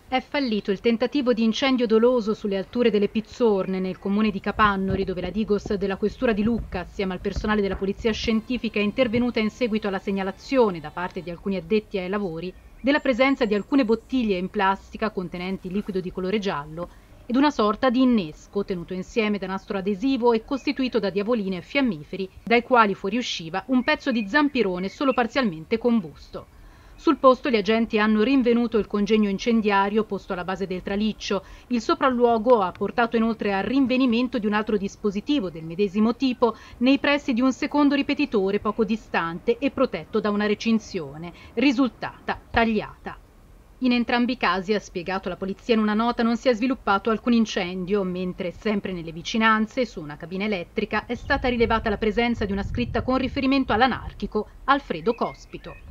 È fallito il tentativo di incendio doloso sulle alture delle Pizzorne, nel comune di Capannori, dove la Digos della Questura di Lucca, assieme al personale della Polizia Scientifica, è intervenuta in seguito alla segnalazione da parte di alcuni addetti ai lavori della presenza di alcune bottiglie in plastica contenenti liquido di colore giallo ed una sorta di innesco tenuto insieme da nastro adesivo e costituito da diavoline e fiammiferi, dai quali fuoriusciva un pezzo di zampirone solo parzialmente combusto. Sul posto gli agenti hanno rinvenuto il congegno incendiario posto alla base del traliccio. Il sopralluogo ha portato inoltre al rinvenimento di un altro dispositivo del medesimo tipo nei pressi di un secondo ripetitore poco distante e protetto da una recinzione, risultata tagliata. In entrambi i casi, ha spiegato la polizia in una nota, non si è sviluppato alcun incendio, mentre sempre nelle vicinanze, su una cabina elettrica, è stata rilevata la presenza di una scritta con riferimento all'anarchico Alfredo Cospito.